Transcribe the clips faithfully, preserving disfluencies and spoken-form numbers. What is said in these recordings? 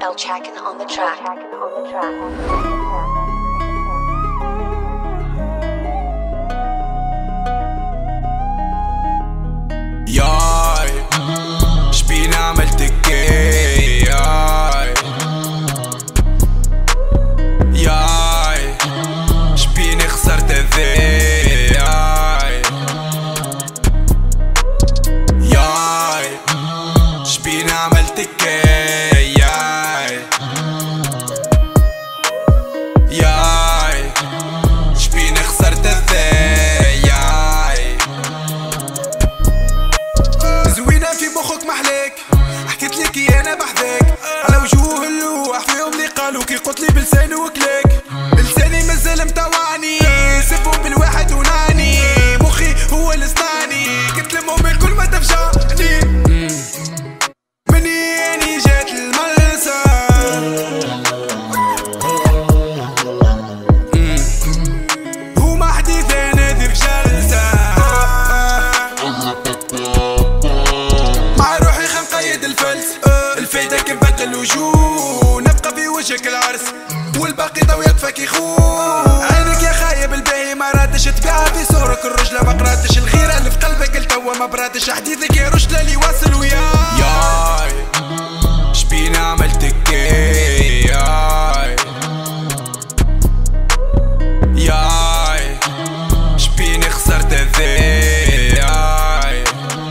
L Chakin on the track. ياي شبينا عملتك ايه ياي ياي شبيني خسرت ذي ياي ياي شبينا عملتك ايه ياي ياي شبيني خسرت ذي ياي زوينة في مخك محليك حكيت لك انا بحذاك على وجوه اللوح فيهم اللي قالوا كي قلت لي بلساني وكلاك لساني مازال متوعني سبوا بالواحد ونعني مخي هو اللي صنعني قلت لهم الكل ما تفجعني مني اني جات الملسة هما حديث انا دير جلسة مع روحي خنقيد الفلس الفايدة كي نبدل الوجوه نبقى في وجهك العرس والباقي ضو يطفى كي خون عينك يا خايب الباهي ما رادش تبيعها في صورك الرجلة ما قراتش الغيرة اللي في قلبك التوا ما براتش حديثك يا رجلة اللي واصل وياي ياي شبينا عملتك ايه ياي ياي شبيني خسرت ذي ياي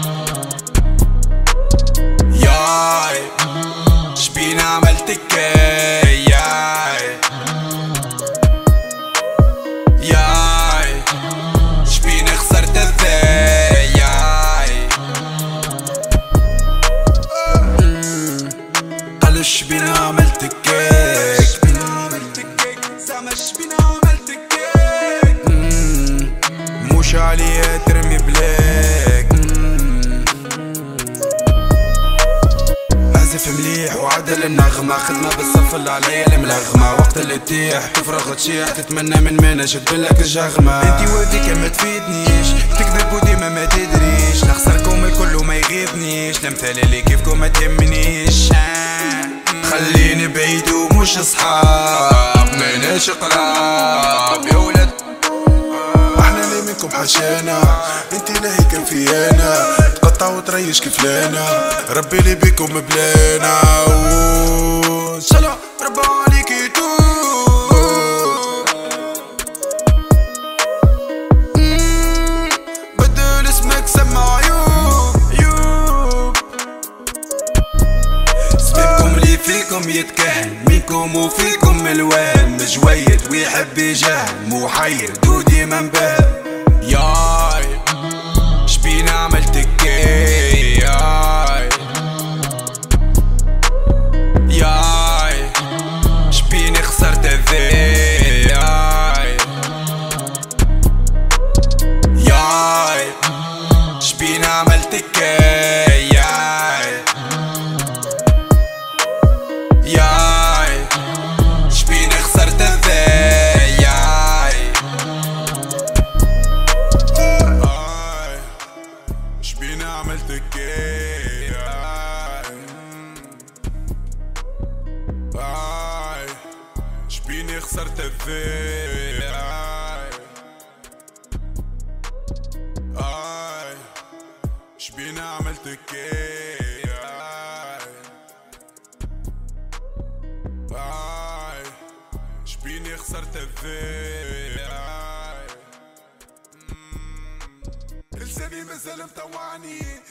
ياي شبينا عملتك ايه ياي ياي شبيني خسرت ذي ياي قال شبينا عملتك كيك شبينا عملتك كيك زعما شبينا عملتك كيك مش عليا ترمي بلاك أعزف مليح وعدل النغمة خدمة بالصف اللي عليا الملغمة وقت اللي تطيح تفرغ تشيح تتمنى من منا جبلك الجغمة انتي وفيك ما تفيدنيش تكذب وديما ما تدريش نخسركم الكل وما يغيظنيش الامثال اللي كيفكم ما تهمنيش خليني بعيد ومش اصحاب ماناش قراب يا ولد احنا اللي منكم حشانا انتي لاهي كان فيانا تقطع وتريش كفلانا ربي اللي بيكم بلانا ان شاء الله ربي عليك يتوب بدل اسمك سمع عيوب عيوب سببكم اللي فيكم يتكهن منكم وفيكم الوان مجويد ويحب يجهل محير دودي منبه ياي شبينا عملتك ايه ياي ياي شبيني خسرت ذي ياي ياي شبينا عملتك ايه ياي ياي شبيني خسرت ذي ياي شبيني عملتك ايه ياي شبيني خسرت الذي شبيني عملتك ايه شبيني خسرت الذي لساني مازال مطوعني